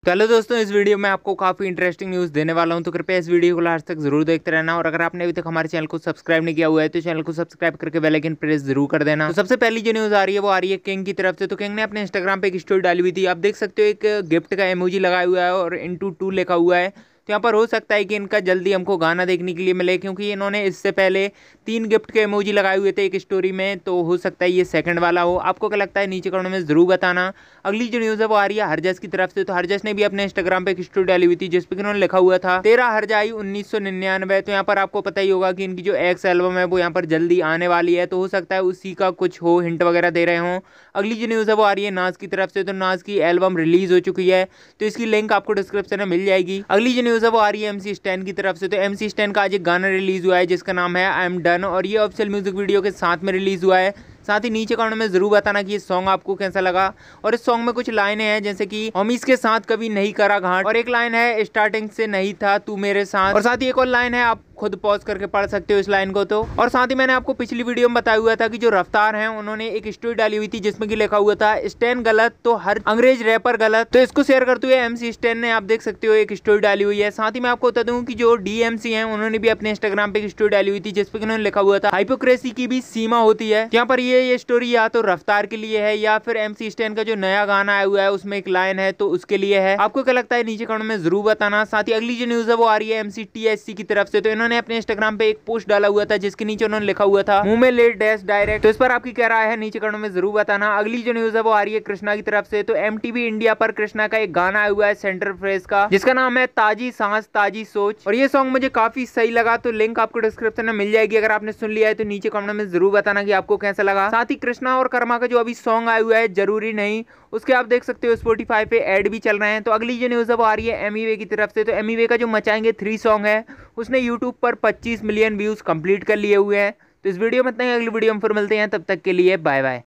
चलो दोस्तों, इस वीडियो में आपको काफी इंटरेस्टिंग न्यूज देने वाला हूं, तो कृपया इस वीडियो को लास्ट तक जरूर देखते रहना। और अगर आपने अभी तक हमारे चैनल को सब्सक्राइब नहीं किया हुआ है तो चैनल को सब्सक्राइब करके बेल आइकन प्रेस जरूर कर देना। तो सबसे पहली जो न्यूज आ रही है वो आ रही है किंग की तरफ से। तो किंग ने अपने इंस्टाग्राम पे एक स्टोरी डाली हुई थी, आप देख सकते हो एक गिफ्ट का इमोजी लगाया हुआ है और into 2 लिखा हुआ है। तो यहाँ पर हो सकता है कि इनका जल्दी हमको गाना देखने के लिए मिले, क्योंकि इन्होंने इससे पहले 3 गिफ्ट के इमोजी लगाए हुए थे एक स्टोरी में, तो हो सकता है ये सेकंड वाला हो। आपको क्या लगता है नीचे कमेंट में जरूर बताना। अगली जो न्यूज़ है वो आ रही है हरजस की तरफ से। तो हरजस ने भी अपने इंस्टाग्राम पे एक स्टोरी डाली हुई थी जिसपे इन्होंने लिखा हुआ था 13 हरजाई 1999। तो यहाँ पर आपको पता ही होगा कि इनकी जो एक्स एल्बम है वो यहाँ पर जल्दी आने वाली है, तो हो सकता है उसी का कुछ हो, हिंट वगैरह दे रहे हो। अगली जो न्यूज़ है वो आ रही है नाज की तरफ से। तो नाज की एल्बम रिलीज हो चुकी है, तो इसकी लिंक आपको डिस्क्रिप्शन में मिल जाएगी। अगली जो न्यूज़ है वो आ रही है MC स्टैन की तरफ से। तो MC स्टैन का आज एक गाना रिलीज हुआ है जिसका नाम है आई एम डन, और ये ऑफिशियल म्यूजिक वीडियो के साथ में रिलीज हुआ है। साथ ही नीचे कमेंट में जरूर बताना कि ये सॉन्ग आपको कैसा लगा। और इस सॉन्ग में कुछ लाइनें हैं जैसे कि होमीज के साथ कभी नहीं करा घाट, और एक लाइन है स्टार्टिंग से नहीं था तू मेरे साथ, और साथ ही एक और लाइन है, आप खुद पॉज करके पढ़ सकते हो इस लाइन को। तो और साथ ही मैंने आपको पिछली वीडियो में बताया हुआ था कि जो रफ्तार हैं उन्होंने एक स्टोरी डाली हुई थी जिसमें कि लिखा हुआ था स्टैन गलत तो हर अंग्रेज रैपर गलत। तो इसको शेयर करते हुए MC स्टैन ने, आप देख सकते हो, एक स्टोरी डाली हुई है। साथ ही मैं आपको बता दूं कि जो DMC हैं उन्होंने भी अपने इंस्टाग्राम पे एक स्टोरी डाली हुई थी जिसपे उन्होंने लिखा हुआ था हाइपोक्रेसी की भी सीमा होती है। यहाँ पर ये स्टोरी या तो रफ्तार के लिए है या फिर MC स्टैन का जो नया गाना आया हुआ है उसमें एक लाइन है तो उसके लिए है। आपको क्या लगता है नीचे कमेंट में जरूर बताना। साथ ही अगली जो न्यूज है वो आ रही है MC THC की तरफ से। तो इन्होंने अपने इंस्टाग्राम पे एक पोस्ट डाला हुआ था जिसके नीचे उन्होंने लिखा हुआ था मुंह में ले डैश डायरेक्ट। तो इस पर आपकी क्या राय है नीचे कमेंट में जरूर बताना। अगली जो न्यूज है वो आ रही है कृष्णा की तरफ से। तो MTV इंडिया पर कृष्णा का एक गाना आया हुआ है सेंटर फ्रेज का जिसका नाम है ताजी सांस ताजी सोच, और ये सॉन्ग मुझे काफी सही लगा। तो लिंक आपको डिस्क्रिप्शन में मिल जाएगी, अगर आपने सुन लिया है तो नीचे कमेंट में जरूर बताना कि आपको कैसा लगा। साथ ही कृष्णा और कर्मा का जो अभी सॉन्ग आया हुआ है जरूरी नहीं, उसके आप देख सकते हो Spotify पे ऐड भी चल रहे हैं। तो अगली जो न्यूज़ है वो आ रही है एमीवे की तरफ से। तो एमीवे का जो मचाएंगे 3 सॉन्ग है उसने YouTube पर 25 मिलियन व्यूज कंप्लीट कर लिए हुए हैं। तो इस वीडियो में इतना ही, अगली वीडियो में फिर मिलते हैं, तब तक के लिए बाय बाय।